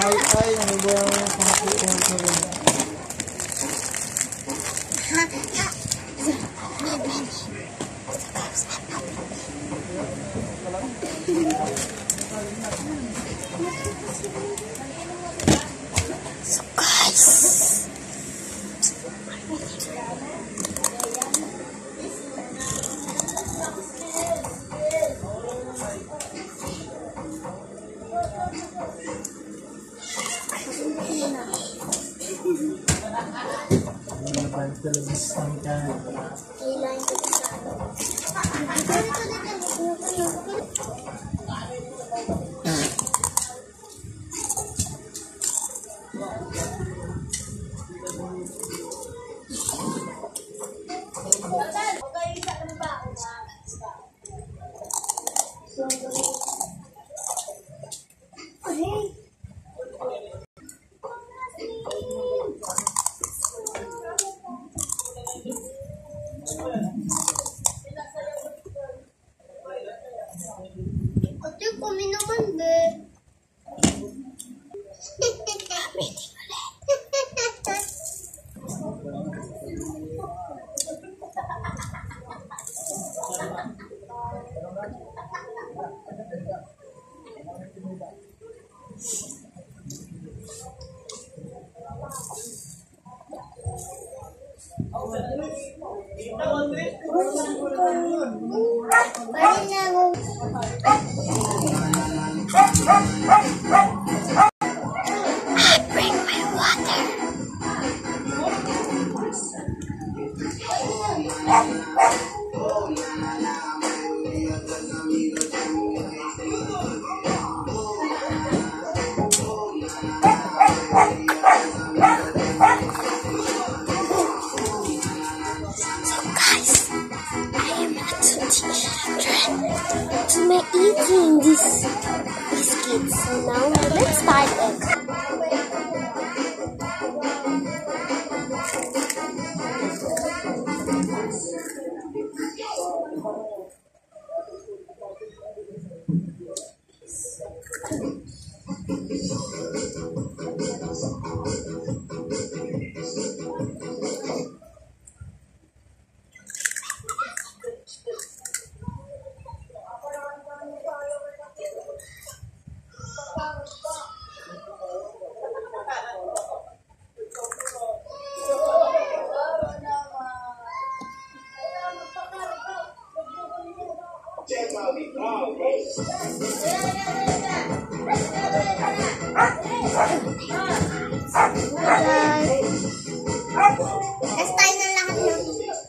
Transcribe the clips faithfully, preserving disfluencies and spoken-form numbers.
Ay, ay, ano ba yung pangkuhan ko rin? So guys, Talabas ng kain. kailangan ko sa ano. Ate, kami naman, be. Bring my water. To my eating these biscuits. So now let's start it. Let's tayo na lahat ng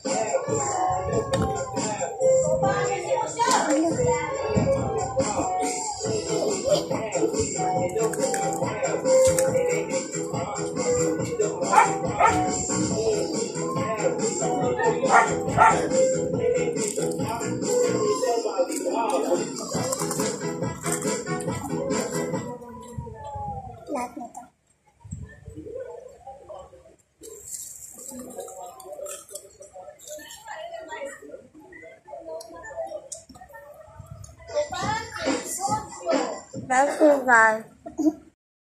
lahat nito. That's so bad.